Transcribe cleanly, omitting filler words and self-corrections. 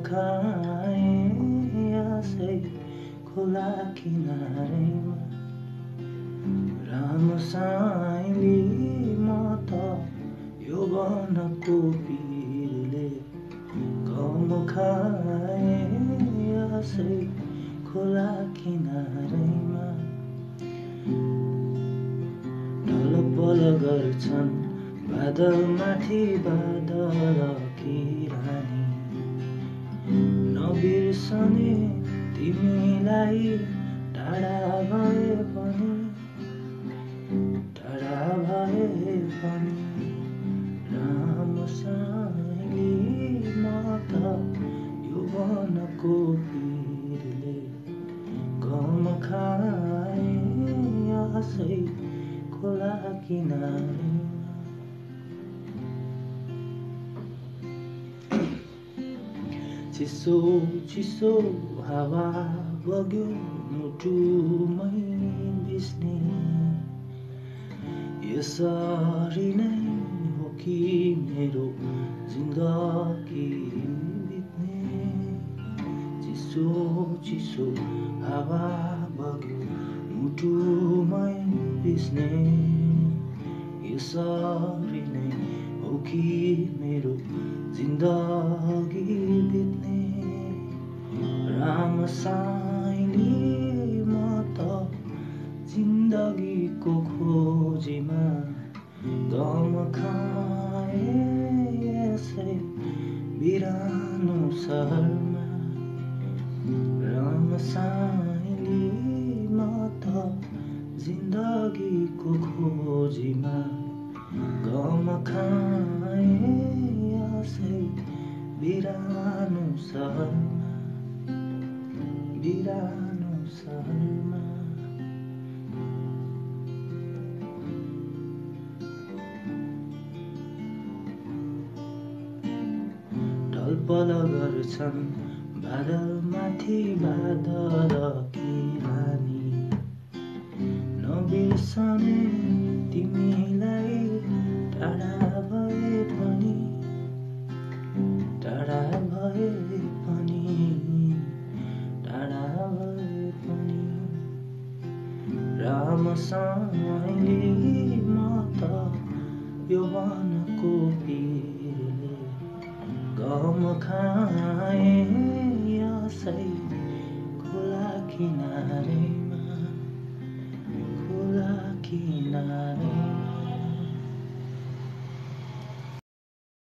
खाएँ यसै खोला किनारैमा राम साइली म त यो वनको पिरले गम खाएँ यसै खोला किनारैमा ढलपल गर्छन् बादलमाथि बादल किरानी नबिर्सने तिमीलाई टाढा भए पनि राम साइली म त यो वनको पिरले गम खाएँ यसै खोला किनारैमा चिसो चिसो हावा बग्यो मुटुमै बिस्ने यसरी नै हो कि मेरो जिन्दगी बित्ने चिसो चिसो हावा बग्यो मुटुमै बिस्ने यसरी नै हो कि मेरो जिन्दगी बित्ने राम साइली म त जिन्दगीको खोजीमा गम खाएँ यसै बिरानो सहरमा राम साइली म त जिन्दगीको खोजीमा गम खाएँ यसै बिरानो सहरमा ढलपल गर्छन् बादलमाथि बादल किरानी नबिर्सने तिमीलाई टाढा भए पनि राम साइली म त यो वनको पिरले गम खाएँ यसै खोला किनारैमा